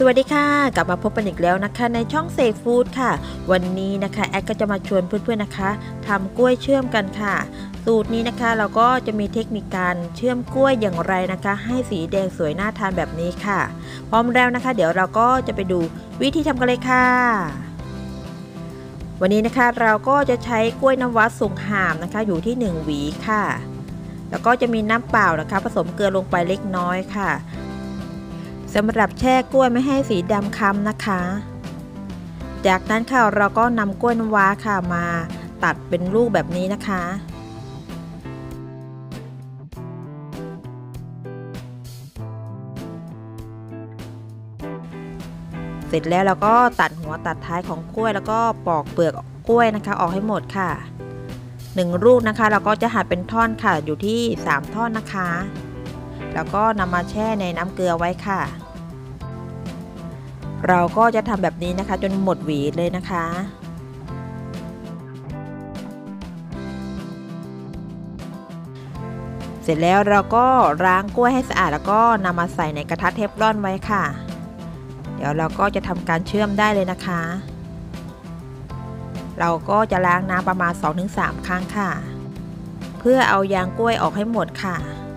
สวัสดีค่ะกลับมาพบกันอีกแล้วนะคะในช่องเสกฟู้ดค่ะวันนี้นะคะแอดก็จะมาชวนเพื่อนๆนะคะทำกล้วยเชื่อมกันค่ะสูตรนี้นะคะเราก็จะมีเทคนิคการเชื่อมกล้วยอย่างไรนะคะให้สีแดงสวยน่าทานแบบนี้ค่ะพร้อมแล้วนะคะเดี๋ยวเราก็จะไปดูวิธีทำกันเลยค่ะวันนี้นะคะเราก็จะใช้กล้วยน้ำว้าสุกห่ามนะคะอยู่ที่1หวีค่ะแล้วก็จะมีน้ำเปล่านะคะผสมเกลือลงไปเล็กน้อยค่ะสำหรับแช่กล้วยไม่ให้สีดำค้ำนะคะจากนั้นค่ะเราก็นำกล้วยน้ำว้าค่ะมาตัดเป็นลูกแบบนี้นะคะเสร็จแล้วเราก็ตัดหัวตัดท้ายของกล้วยแล้วก็ปอกเปลือกกล้วยนะคะออกให้หมดค่ะ1ลูกนะคะเราก็จะหั่นเป็นท่อนค่ะอยู่ที่3ท่อนนะคะแล้วก็นำมาแช่ในน้ำเกลือไว้ค่ะเราก็จะทำแบบนี้นะคะจนหมดหวีเลยนะคะเสร็จแล้วเราก็ล้างกล้วยให้สะอาดแล้วก็นำมาใส่ในกระทะเทฟลอนไว้ค่ะเดี๋ยวเราก็จะทำการเชื่อมได้เลยนะคะเราก็จะล้างน้ำประมาณ 2-3 ครั้งค่ะเพื่อเอายางกล้วยออกให้หมดค่ะ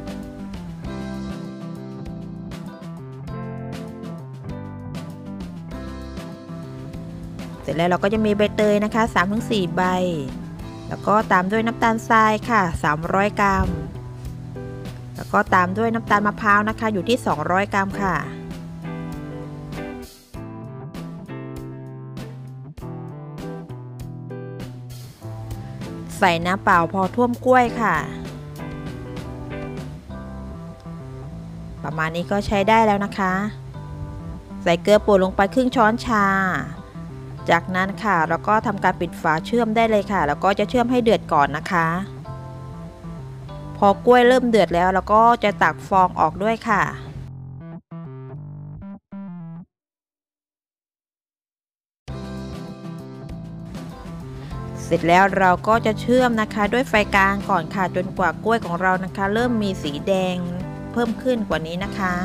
เสร็จแล้วเราก็จะมีใบเตยนะคะ 3-4 ใบแล้วก็ตามด้วยน้ำตาลทรายค่ะ300 กรัมแล้วก็ตามด้วยน้ำตาลมะพร้าวนะคะอยู่ที่200 กรัมค่ะใส่น้ำเปล่าพอท่วมกล้วยค่ะประมาณนี้ก็ใช้ได้แล้วนะคะใส่เกลือป่นลงไปครึ่งช้อนชาจากนั้นค่ะเราก็ทำการปิดฝาเชื่อมได้เลยค่ะแล้วก็จะเชื่อมให้เดือดก่อนนะคะพอกล้วยเริ่มเดือดแล้วเราก็จะตักฟองออกด้วยค่ะเสร็จแล้วเราก็จะเชื่อมนะคะด้วยไฟกลางก่อนค่ะจนกว่ากล้วยของเรานะคะเริ่มมีสีแดงเพิ่มขึ้นกว่านี้นะคะ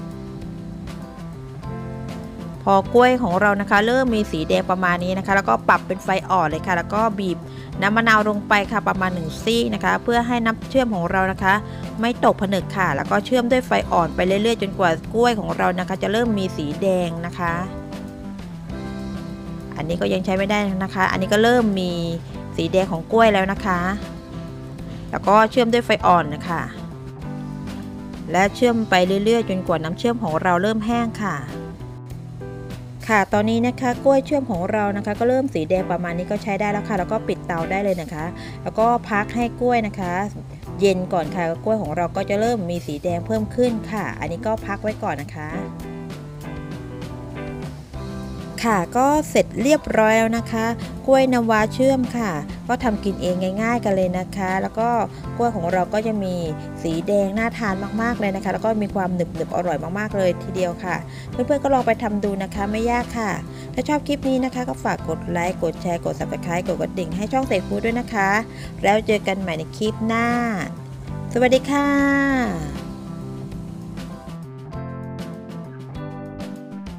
พอกล้วยของเรานะคะเริ่มมีสีแดงประมาณนี้นะคะแล้วก็ปรับเป็นไฟอ่อนเลยค่ะแล้วก็บีบน้ำมะนาวลงไปค่ะประมาณ1 ซี่นะคะเพื่อให้น้ำเชื่อมของเรานะคะไม่ตกผนึกค่ะแล้วก็เชื่อมด้วยไฟอ่อนไปเรื่อยๆจนกว่ากล้วยของเรานะคะจะเริ่มมีสีแดงนะคะอันนี้ก็ยังใช้ไม่ได้นะคะอันนี้ก็เริ่มมีสีแดงของกล้วยแล้วนะคะแล้วก็เชื่อมด้วยไฟอ่อนนะคะและเชื่อมไปเรื่อยๆจนกว่าน้ำเชื่อมของเราเริ่มแห้งค่ะตอนนี้นะคะกล้วยเชื่อมของเรานะคะก็เริ่มสีแดงประมาณนี้ก็ใช้ได้แล้วค่ะแล้วก็ปิดเตาได้เลยนะคะแล้วก็พักให้กล้วยนะคะเย็นก่อนค่ะกล้วยของเราก็จะเริ่มมีสีแดงเพิ่มขึ้นค่ะอันนี้ก็พักไว้ก่อนนะคะก็เสร็จเรียบร้อยแล้วนะคะกล้วยน้ำว้าเชื่อมค่ะก็ทำกินเองง่ายๆกันเลยนะคะแล้วก็กล้วยของเราก็จะมีสีแดงน่าทานมากๆเลยนะคะแล้วก็มีความหนึบๆอร่อยมากๆเลยทีเดียวค่ะเพื่อนๆก็ลองไปทำดูนะคะไม่ยากค่ะถ้าชอบคลิปนี้นะคะก็ฝากกดไลค์กดแชร์กด Subscribe กดกระดิ่งให้ช่องเสกฟู้ดด้วยนะคะแล้วเจอกันใหม่ในคลิปหน้าสวัสดีค่ะ